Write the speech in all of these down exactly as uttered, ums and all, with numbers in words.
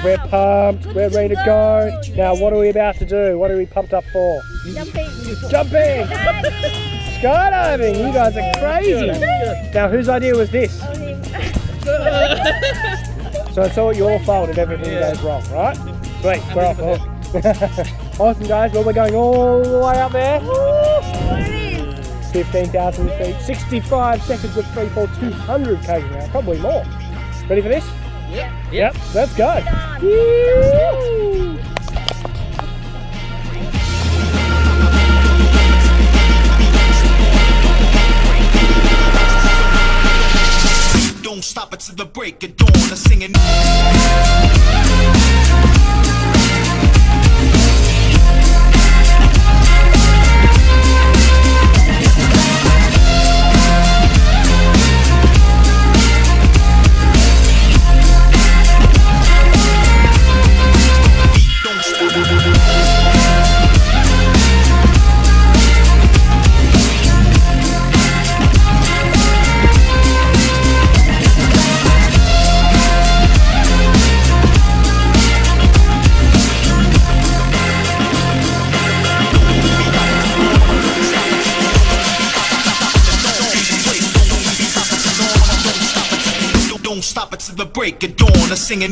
we're pumped, we're ready to go. Now what are we about to do? What are we pumped up for? Jumping. Jumping! Skydiving! You guys are crazy! Now whose idea was this? So it's all your fault if everything Yeah. goes wrong, right? Sweet, we're off the hook. Awesome guys, well we're going all the way up there. fifteen thousand feet, sixty-five seconds of free fall, two hundred k's an hour, probably more. Ready for this? Yep. Yep, let's go. Woo! Don't stop it till the break of dawn. I'm singing. Don't stop it till the break of dawn. I'm singing.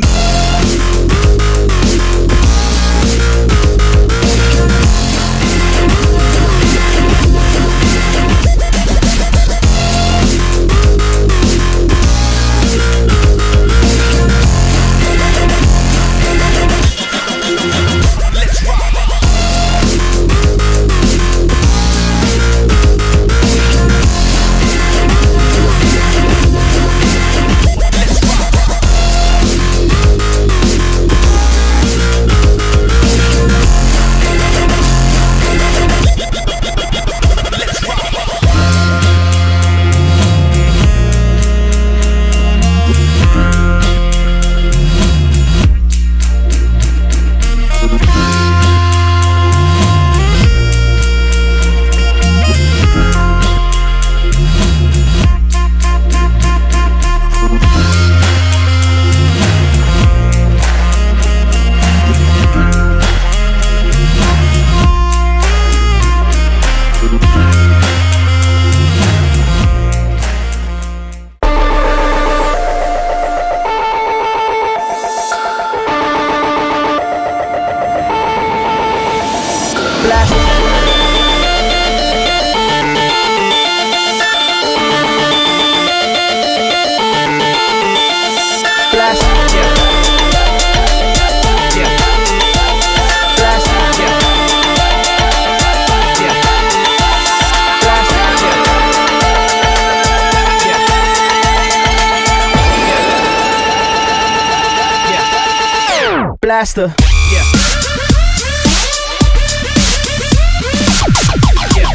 Blaster. Yeah. Yeah.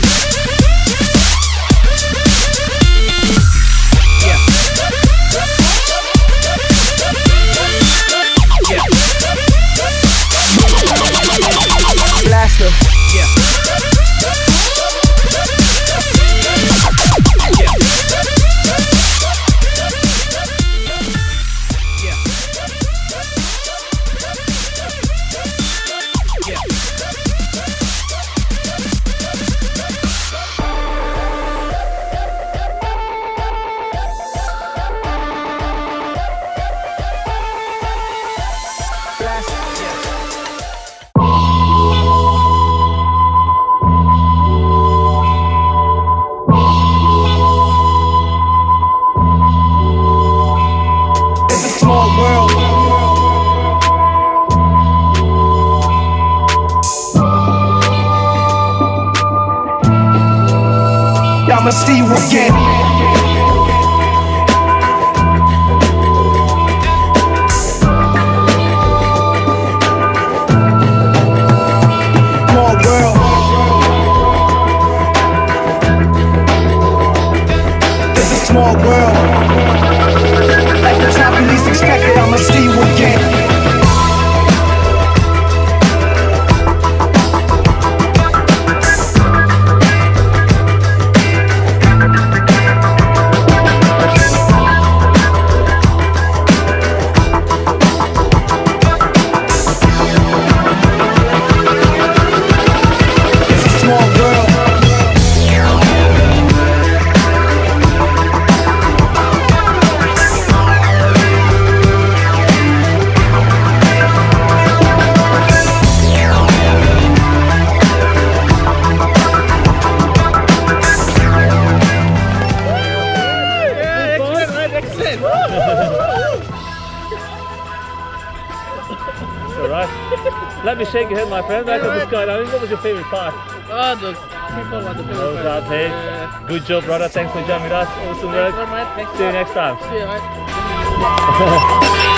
Yeah. Yeah. Blaster. Yeah. I'ma see you again. Small world. This is small world. At the time you least expected, I'ma see you again. shake your head, my friend. Back up the skydiving. What was your favorite part? Oh, the people want the people. Oh, that, hey. Yeah. Good job, brother. Thanks for joining us. Awesome work. Thanks, mate. Thanks, See you next time. See you, mate.